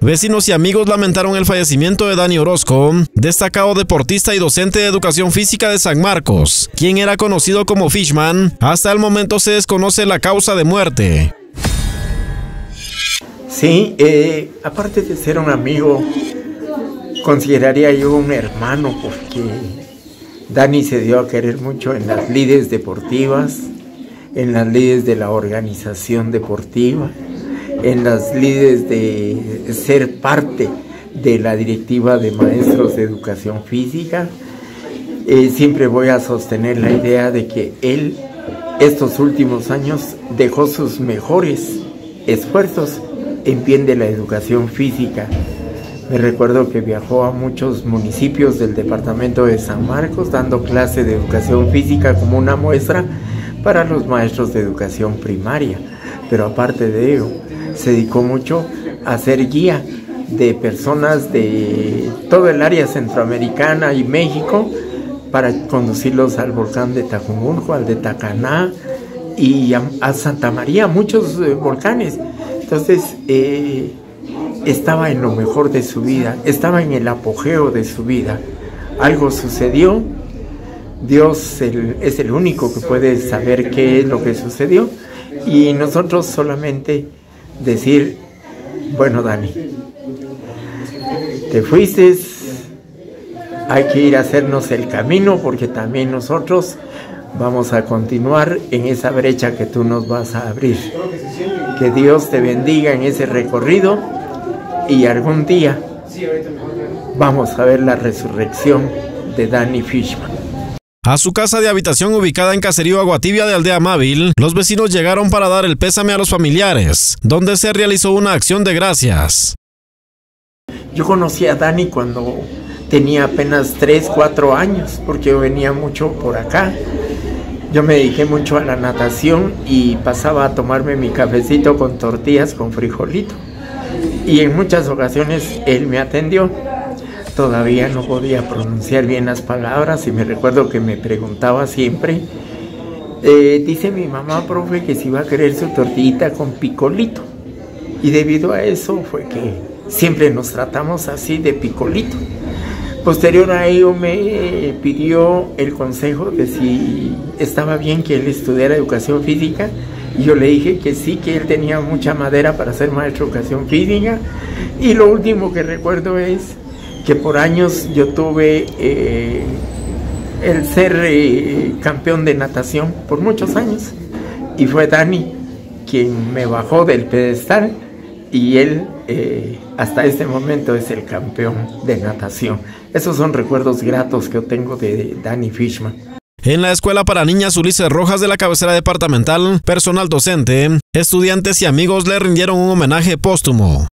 Vecinos y amigos lamentaron el fallecimiento de Dani Orozco, destacado deportista y docente de educación física de San Marcos, quien era conocido como Fishman. Hasta el momento se desconoce la causa de muerte. Sí, aparte de ser un amigo, consideraría yo un hermano, porque Dani se dio a querer mucho en las lides deportivas, en las lides de la organización deportiva, en las lides de ser parte de la directiva de maestros de educación física. Siempre voy a sostener la idea de que él, estos últimos años, dejó sus mejores esfuerzos en bien de la educación física. Me recuerdo que viajó a muchos municipios del departamento de San Marcos dando clase de educación física como una muestra para los maestros de educación primaria, pero aparte de ello se dedicó mucho a ser guía de personas de todo el área centroamericana y México para conducirlos al volcán de Tajumulco, al de Tacaná y a Santa María, muchos volcanes. Entonces estaba en lo mejor de su vida, estaba en el apogeo de su vida. Algo sucedió, Dios es el único que puede saber qué es lo que sucedió, y nosotros solamente decir, bueno, Dani, te fuiste, hay que ir a hacernos el camino, porque también nosotros vamos a continuar en esa brecha que tú nos vas a abrir. Que Dios te bendiga en ese recorrido y algún día vamos a ver la resurrección de Dani Fishman. A su casa de habitación ubicada en Caserío Aguatibia de Aldea Mávil, los vecinos llegaron para dar el pésame a los familiares, donde se realizó una acción de gracias. Yo conocí a Dani cuando tenía apenas 3, 4 años, porque yo venía mucho por acá. Yo me dediqué mucho a la natación y pasaba a tomarme mi cafecito con tortillas con frijolito. Y en muchas ocasiones él me atendió. Todavía no podía pronunciar bien las palabras y me recuerdo que me preguntaba siempre, dice mi mamá, profe, que si va a querer su tortillita con picolito. Y debido a eso fue que siempre nos tratamos así, de picolito. Posterior a ello me pidió el consejo de si estaba bien que él estudiara educación física, y yo le dije que sí, que él tenía mucha madera para ser maestro de educación física. Y lo último que recuerdo es que por años yo tuve el ser campeón de natación por muchos años, y fue Dani quien me bajó del pedestal, y él hasta este momento es el campeón de natación. Esos son recuerdos gratos que yo tengo de Dani Fishman. En la Escuela para Niñas Ulises Rojas de la cabecera departamental, personal docente, estudiantes y amigos le rindieron un homenaje póstumo.